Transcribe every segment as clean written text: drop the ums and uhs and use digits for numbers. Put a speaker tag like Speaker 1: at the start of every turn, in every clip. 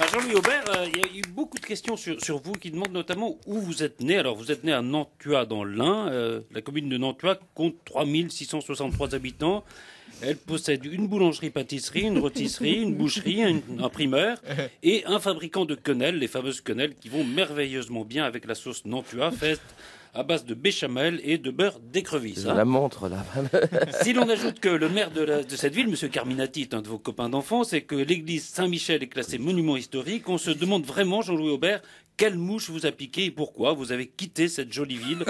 Speaker 1: Jean-Louis Aubert, il y a eu beaucoup de questions sur vous qui demandent notamment où vous êtes né. Alors, vous êtes né à Nantua dans l'Ain. La commune de Nantua compte 3663 habitants. Elle possède une boulangerie-pâtisserie, une rôtisserie, une boucherie, un primeur et un fabricant de quenelles, les fameuses quenelles qui vont merveilleusement bien avec la sauce Nantua faite à base de béchamel et de beurre d'écrevisse.
Speaker 2: Je la montre là.
Speaker 1: Si l'on ajoute que le maire de cette ville, M. Carminati, est un de vos copains d'enfance et que l'église Saint-Michel est classée monument historique, on se demande vraiment, Jean-Louis Aubert, quelle mouche vous a piqué et pourquoi vous avez quitté cette jolie ville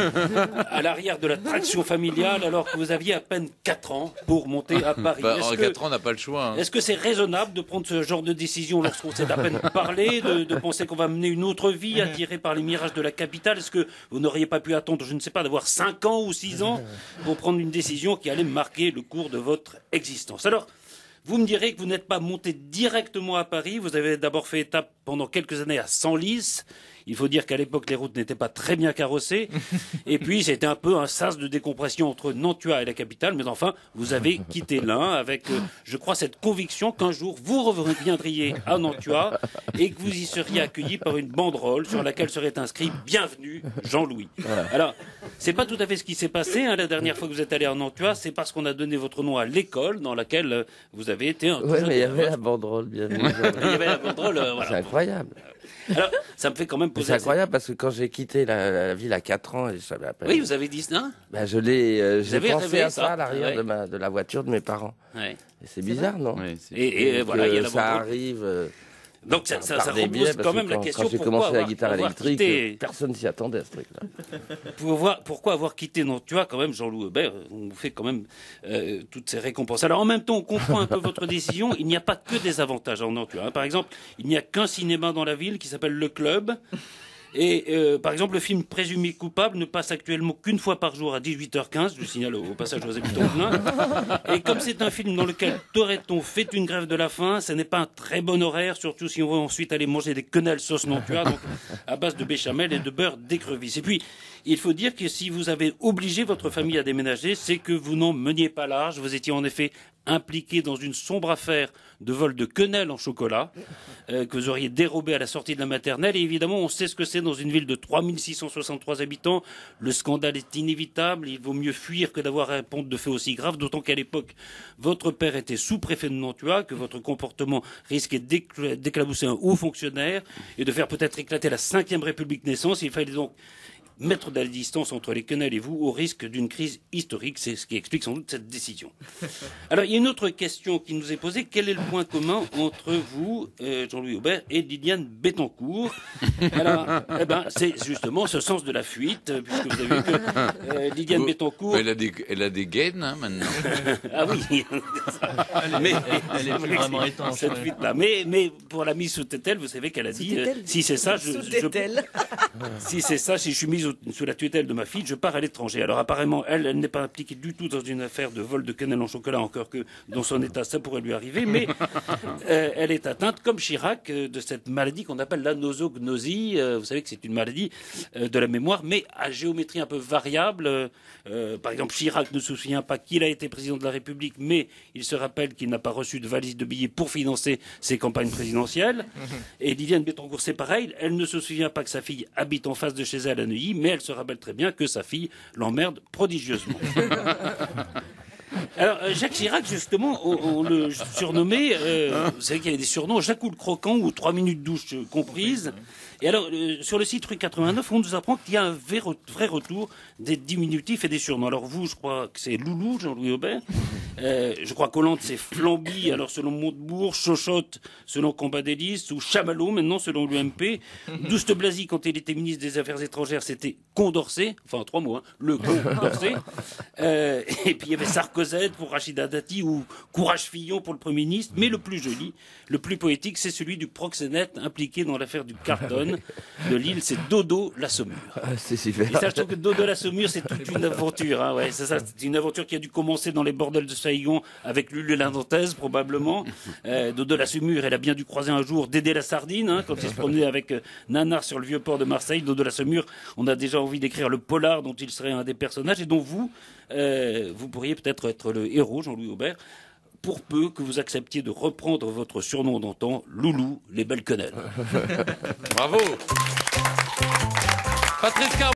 Speaker 1: à l'arrière de la traction familiale alors que vous aviez à peine 4 ans pour monter à Paris.
Speaker 3: En 4 ans, on n'a pas le choix. Hein.
Speaker 1: Est-ce que c'est raisonnable de prendre ce genre de décision lorsqu'on sait à peine parler, de penser qu'on va mener une autre vie attirée par les mirages de la capitale? Est-ce que vous n'auriez pas pu attendre, je ne sais pas, d'avoir 5 ans ou 6 ans pour prendre une décision qui allait marquer le cours de votre existence? Alors, vous me direz que vous n'êtes pas monté directement à Paris. Vous avez d'abord fait étape pendant quelques années à Senlis. Il faut dire qu'à l'époque, les routes n'étaient pas très bien carrossées. Et puis, c'était un peu un sas de décompression entre Nantua et la capitale. Mais enfin, vous avez quitté l'Ain avec, je crois, cette conviction qu'un jour, vous reviendriez à Nantua et que vous y seriez accueilli par une banderole sur laquelle serait inscrit « Bienvenue, Jean-Louis ». Alors, c'est pas tout à fait ce qui s'est passé. Hein, la dernière fois que vous êtes allé à Nantua, c'est parce qu'on a donné votre nom à l'école dans laquelle vous avez été un...
Speaker 2: Oui, mais il y avait la banderole, bien sûr.
Speaker 1: Il y avait la banderole, voilà.
Speaker 2: C'est incroyable.
Speaker 1: Alors, ça me fait quand même poser...
Speaker 2: C'est incroyable parce que quand j'ai quitté la ville à 4 ans, et je savais à peine...
Speaker 1: Oui, vous avez dit ça, hein?
Speaker 2: Ben, j'ai
Speaker 1: avez
Speaker 2: pensé
Speaker 1: rêvé,
Speaker 2: à ça à l'arrière
Speaker 1: ouais.
Speaker 2: de la voiture de mes parents.
Speaker 1: Ouais.
Speaker 2: Et c'est bizarre, non?
Speaker 3: Ouais,
Speaker 1: Et voilà, il y a la
Speaker 2: ça
Speaker 1: banderole.
Speaker 2: arrive...
Speaker 1: Donc ça
Speaker 2: par des biais,
Speaker 1: repose
Speaker 2: parce
Speaker 1: quand
Speaker 2: que
Speaker 1: même la question
Speaker 2: quand j'ai
Speaker 1: pourquoi
Speaker 2: commencé la
Speaker 1: avoir,
Speaker 2: guitare
Speaker 1: avoir
Speaker 2: électrique,
Speaker 1: quitté,
Speaker 2: personne s'y attendait à ce truc-là.
Speaker 1: pourquoi avoir quitté Nantua quand même, Jean-Louis Aubert, on vous fait quand même toutes ces récompenses. Alors en même temps, on comprend un peu votre décision, il n'y a pas que des avantages en Nantua. Hein. Par exemple, il n'y a qu'un cinéma dans la ville qui s'appelle Le Club. Et par exemple, le film Présumé coupable ne passe actuellement qu'une fois par jour à 18h15, je le signale au passage aux habitants de l'Ain. Et comme c'est un film dans lequel Toretton fait une grève de la faim, ce n'est pas un très bon horaire, surtout si on veut ensuite aller manger des quenelles sauce Nantua, donc à base de béchamel et de beurre d'écrevisse. Et puis, il faut dire que si vous avez obligé votre famille à déménager, c'est que vous n'en meniez pas large. Vous étiez en effet impliqué dans une sombre affaire de vol de quenelles en chocolat que vous auriez dérobé à la sortie de la maternelle. Et évidemment, on sait ce que c'est dans une ville de 3663 habitants. Le scandale est inévitable. Il vaut mieux fuir que d'avoir un ponte de feu aussi grave, d'autant qu'à l'époque, votre père était sous-préfet de Nantua, que votre comportement risquait d'éclabousser un haut fonctionnaire et de faire peut-être éclater la 5e République naissance. Il fallait donc mettre de la distance entre les quenelles et vous au risque d'une crise historique. C'est ce qui explique sans doute cette décision. Alors, il y a une autre question qui nous est posée. Quel est le point commun entre vous, Jean-Louis Aubert, et Liliane Bettencourt? Alors, c'est justement ce sens de la fuite, puisque vous avez vu que Liliane Bettencourt...
Speaker 3: Elle a des gaines, hein, maintenant.
Speaker 1: Ah oui.
Speaker 4: Mais elle est plus vraiment étanche.
Speaker 1: Cette fuite-là. Mais pour la mise sous tutelle, vous savez qu'elle a dit, si c'est ça, si c'est ça, si je suis mise sous la tutelle de ma fille, je pars à l'étranger. Alors apparemment, elle n'est pas impliquée du tout dans une affaire de vol de quenelle en chocolat, encore que dans son état, ça pourrait lui arriver, mais elle est atteinte, comme Chirac, de cette maladie qu'on appelle la nosognosie. Vous savez que c'est une maladie de la mémoire, mais à géométrie un peu variable. Par exemple, Chirac ne se souvient pas qu'il a été président de la République, mais il se rappelle qu'il n'a pas reçu de valise de billets pour financer ses campagnes présidentielles. Et Liliane Bettencourt, c'est pareil, elle ne se souvient pas que sa fille habite en face de chez elle à Neuilly, mais elle se rappelle très bien que sa fille l'emmerde prodigieusement. Alors, Jacques Chirac, justement, on le surnommait, vous savez qu'il y avait des surnoms, Jacques le Croquant ou 3 minutes douche comprises. Et alors, sur le site Rue 89, on nous apprend qu'il y a un vrai retour des diminutifs et des surnoms. Alors vous, je crois que c'est Loulou, Jean-Louis Aubert. Je crois qu'Hollande, c'est Flamby, alors selon Montebourg, Chochotte, selon Combat d'Hélice, ou Chamallow, maintenant, selon l'UMP. Douste Blazy, quand il était ministre des Affaires étrangères, c'était Condorcet, enfin, en 3 mots, hein, le Condorcet. Et puis il y avait Sarkozette pour Rachida Dati, ou Courage Fillon pour le Premier ministre. Mais le plus joli, le plus poétique, c'est celui du proxénète impliqué dans l'affaire du carton de Lille, c'est Dodo la Saumure.
Speaker 2: C'est super.
Speaker 1: Et ça, je trouve que Dodo la Saumure, c'est toute une aventure. Hein, ouais, c'est ça, c'est une aventure qui a dû commencer dans les bordels de Saigon avec Lulu et la Nantaise, probablement. Dodo la Saumure, elle a bien dû croiser un jour Dédé la Sardine, hein, quand il se promenait avec Nanar sur le vieux port de Marseille. Dodo la Saumure, on a déjà envie d'écrire le polar dont il serait un des personnages et dont vous pourriez peut-être être le héros, Jean-Louis Aubert. pour peu que vous acceptiez de reprendre votre surnom d'antan, Loulou, les belles quenelles.
Speaker 3: Bravo. Patrice Car